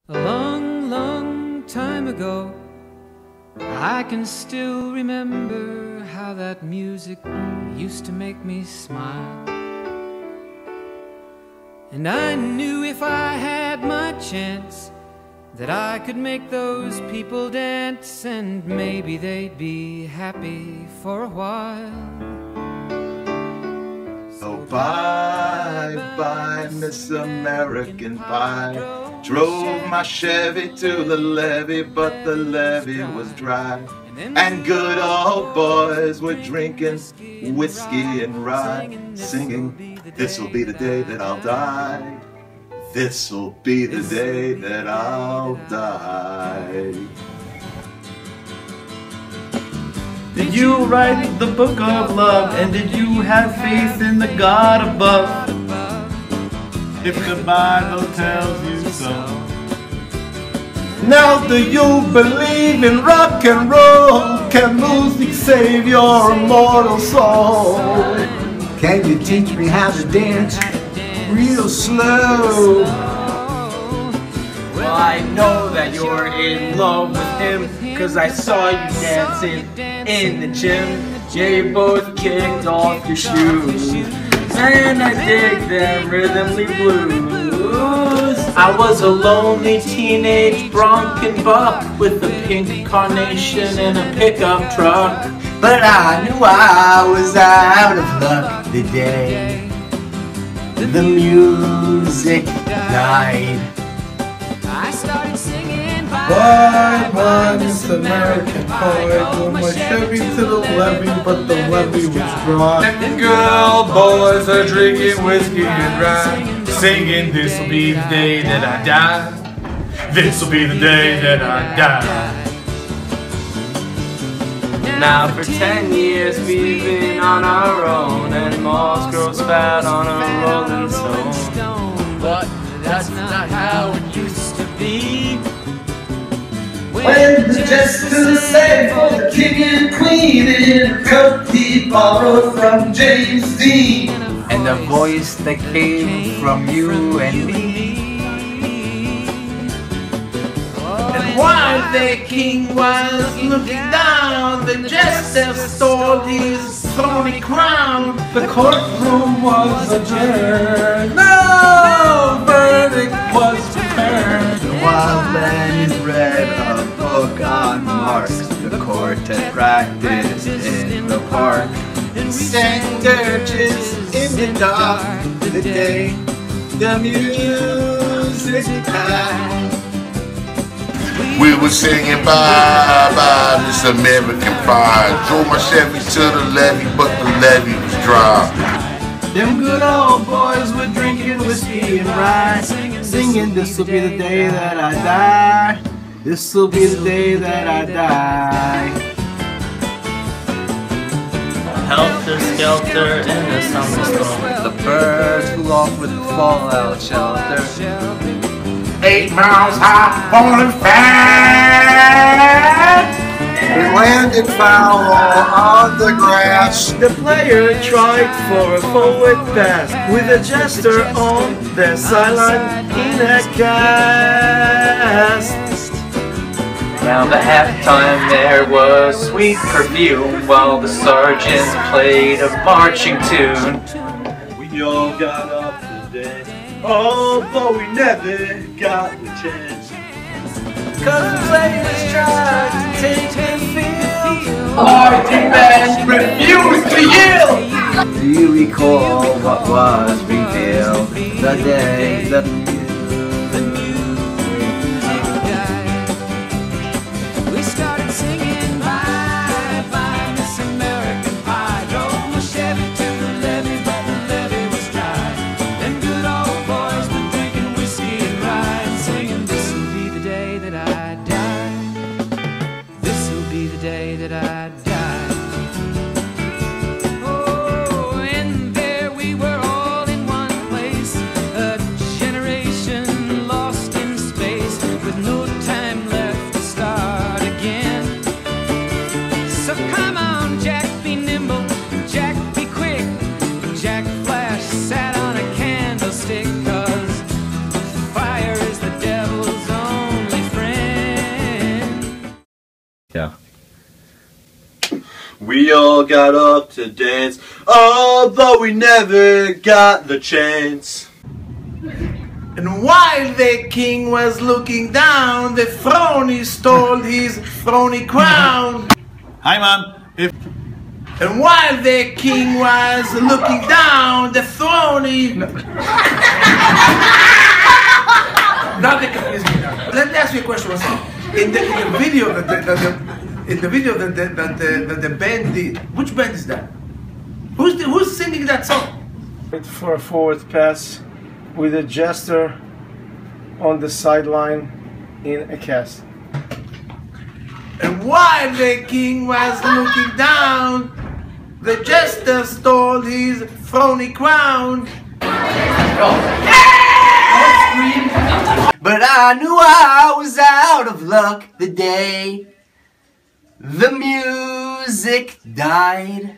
A long, long time ago, I can still remember how that music used to make me smile. And I knew if I had my chance that I could make those people dance, and maybe they'd be happy for a while. Oh, bye, bye, Miss American Pie. Drove my Chevy to the levee, but the levee was dry. And good old boys were drinking whiskey and rye, singing, this'll be the day that I'll die. This'll be the day that I'll die. Did you write the book of love, and did you have faith in the God above? If the Bible tells you so. Now do you believe in rock and roll? Can music save your immortal soul? Can you teach me how to dance real slow? Well, I know that you're in love with him, 'cause I saw you dancing in the gym. Yeah, you both kicked off your shoes, and I dig them rhythmly blues. I was a lonely teenage Bronco buck with a pink carnation and a pickup truck. But I knew I was out of luck the day the music died. I started singing Bye bye, Miss American Pie. Drove my Chevy to the levee, but the levee was dry. And girl boys are drinking whiskey and rye, singing, this'll be the day that I die. This'll be the day that I die. Now for 10 years we've been on our own, and moss grows fat on a rolling stone. But that's not how it used to be. When the jesters sang for the king and queen in a cup he borrowed from James Dean, And the voice that came from you and me. And while the king was looking down, the jester stole his thorny crown. The courtroom was adjourned. No verdict was returned. the wild man read a book on Marx. The court had practiced in the park. And sang dirges in the dark. The day the music died. We were singing bye bye, Miss American Pie. Drove my Chevy to the levee, but the levee was dry. Them good old boys were drinking whiskey and rye, singing, this'll be the day that I die. This'll be the day that I die. Helter skelter in the thunderstorm. The birds flew off with the fallout shelter. 8 miles high, falling fast. It landed foul on the grass. The player tried for a forward pass with a jester on the sideline in a cast. Round the halftime there was sweet perfume while the sergeant played a marching tune. We all got up today, although we never got the chance. 'Cause the players tried to take the field, our defense refused to yield. Do you recall what was revealed the day the We started singing bye bye, Miss American Pie. Drove my Chevy to the levee, but the levee was dry. Them good old boys were drinking whiskey and rye, singing, this'll be the day that I die. This'll be the day that I die. Oh, and there we were all in one place, a generation We all got up to dance, although we never got the chance. And while the king was looking down, the throne stole his throny crown. Hi, Mom. And while the king was looking down, the throny... Now they confuse me now. Let me ask you a question. In the video that the band did, which band is that? Who's singing that song? Wait for a forward pass with a jester on the sideline in a cast. And while the king was looking down, the jester stole his throny crown. But I knew I was out of luck the day the music died.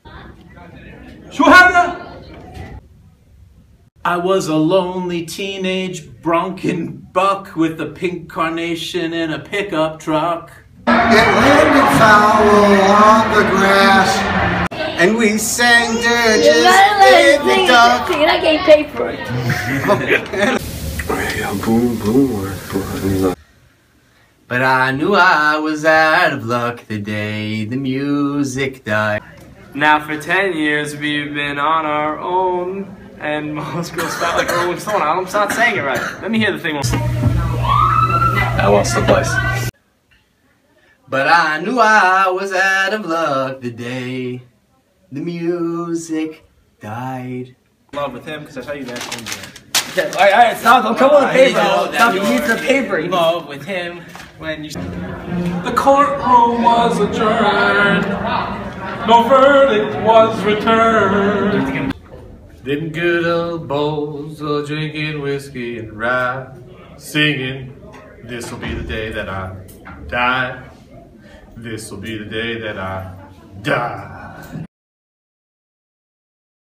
I was a lonely teenage bronkin buck with a pink carnation in a pickup truck. It landed foul on the grass, and we sang dirges in the dark. I can't pay for it. But I knew I was out of luck the day the music died. Now for 10 years we've been on our own, and most girls felt like Rolling Stone. I'm not saying it right. Let me hear the thing once. I lost the place. But I knew I was out of luck the day the music died. In love with him because that's how you dance. Alright, stop, don't come on the paper. Stop, you need the paper. In love with him when you... The courtroom was adjourned. No verdict was returned. Them good old bowls of drinking whiskey and rye, singing, this'll be the day that I die. This'll be the day that I die.